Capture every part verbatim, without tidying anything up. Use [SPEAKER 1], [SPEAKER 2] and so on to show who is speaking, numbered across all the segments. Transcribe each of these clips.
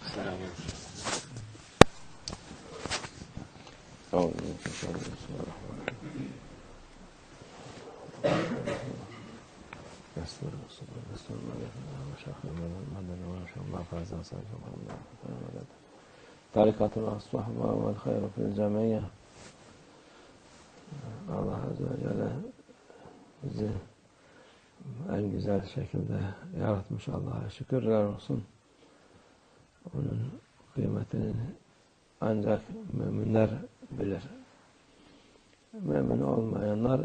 [SPEAKER 1] Selamünaleyküm.
[SPEAKER 2] Tarikatul asbahma vel hayru fil cemiyye. Allah Azze ve Celle bizi en güzel şekilde yaratmış. Allah'a şükürler olsun. Onun kıymetini ancak müminler bilir. Mümin olmayanlar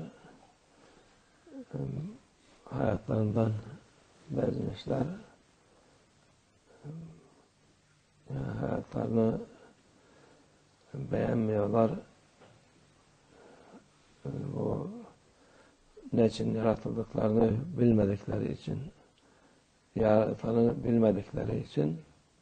[SPEAKER 2] hayatlarından bezmişler. Hayatlarını beğenmiyorlar. Bu ne için yaratıldıklarını bilmedikleri için, yaratanı bilmedikleri için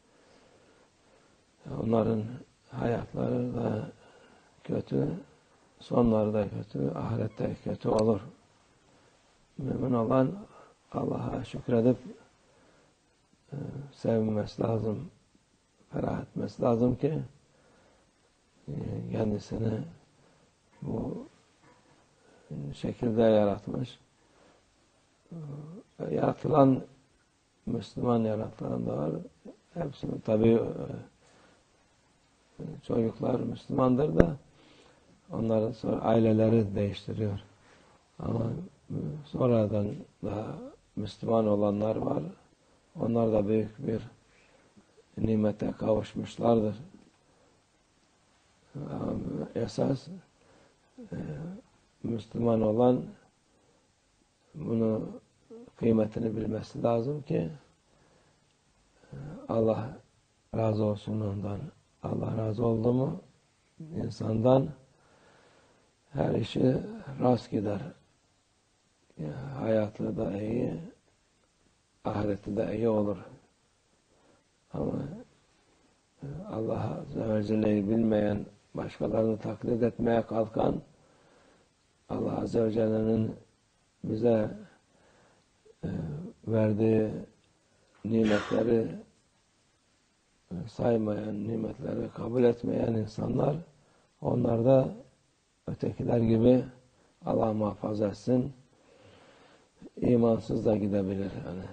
[SPEAKER 2] onların hayatları da kötü, sonları da kötü, ahirette kötü olur. Mümin olan Allah'a şükredip e, sevinmesi lazım, ferah etmesi lazım ki e, kendisini bu şekilde yaratmış. E, yaratılan Müslüman yaratılan da var. Hepsinin tabii e, çocuklar Müslümandır da onların sonra aileleri değiştiriyor. Ama sonradan da Müslüman olanlar var. Onlar da büyük bir nimete kavuşmuşlardır. Ama esas e, Müslüman olan bunu kıymetini bilmesi lazım ki e, Allah razı olsun ondan. Allah razı oldu mu insandan her işi rast gider. Yani hayatı da iyi, ahireti de iyi olur. Ama Allah Azze ve Celle'yi bilmeyen, başkalarını taklit etmeye kalkan, Allah Azze ve Celle'nin bize e, verdiği nimetleri e, saymayan, nimetleri kabul etmeyen insanlar, onlar da ötekiler gibi Allah muhafaza etsin, imansız da gidebilir. Yani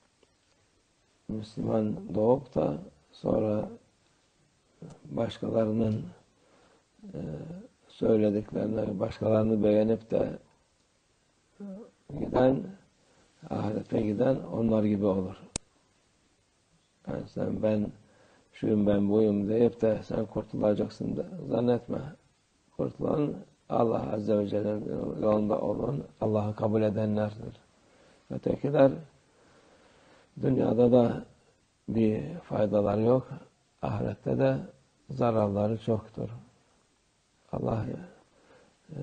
[SPEAKER 2] Müslüman doğup da sonra başkalarının e, söylediklerini, başkalarını beğenip de giden, ahirete giden onlar gibi olur. Yani sen ben şuyum ben buyum deyip de sen kurtulacaksın da zannetme. Kurtulan Allah Azze ve Celle'nin yolunda olan, Allah'ı kabul edenlerdir. Ötekiler dünyada da bir faydaları yok. Ahirette de zararları çoktur. Allah e,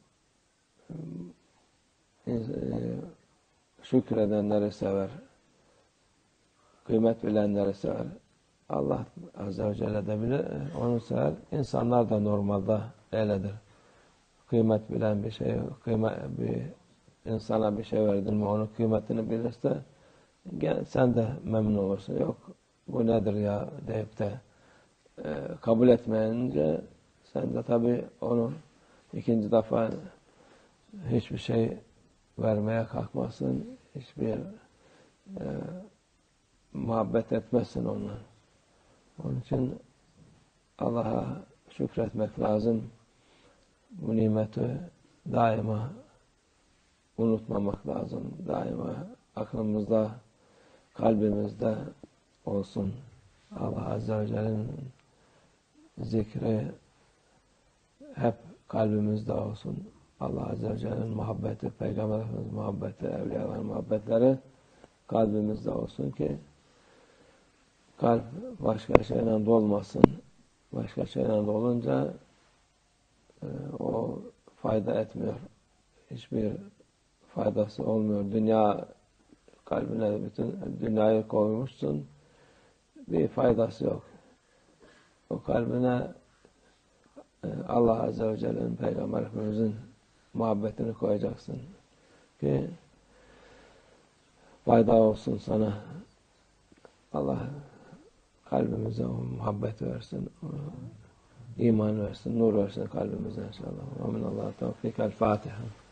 [SPEAKER 2] e, şükredenleri sever. Kıymet bilenleri sever. Allah Azze ve Celle de bilir, onu sever. İnsanlar da normalde öyledir. Kıymet bilen bir şey, kıymet, bir insana bir şey verdin mi, onun kıymetini bilirse gel, sen de memnun olursun. Yok, bu nedir ya deyip de e, kabul etmeyince sen de tabii onu ikinci defa hiçbir şey vermeye kalkmasın, hiçbir e, muhabbet etmezsin onunla. Onun için Allah'a şükretmek lazım. Bu nimeti daima unutmamak lazım. Daima aklımızda, kalbimizde olsun. Allah Azze ve Celle'nin zikri hep kalbimizde olsun. Allah Azze ve Celle'nin muhabbeti, Peygamberimiz muhabbeti, evliyaların muhabbetleri kalbimizde olsun ki kalp başka şeyle dolmasın. Başka şeyle dolunca e, o fayda etmiyor. Hiçbir faydası olmuyor. Dünya kalbine bütün dünyayı koymuşsun. Bir faydası yok. O kalbine e, Allah Azze ve Celle'nin Peygamberimizin muhabbetini koyacaksın ki fayda olsun sana. Allah kalbimize o muhabbet versin, o iman versin, nur versin kalbimize inşallah. Amin. Allah tevfik. El Fatiha.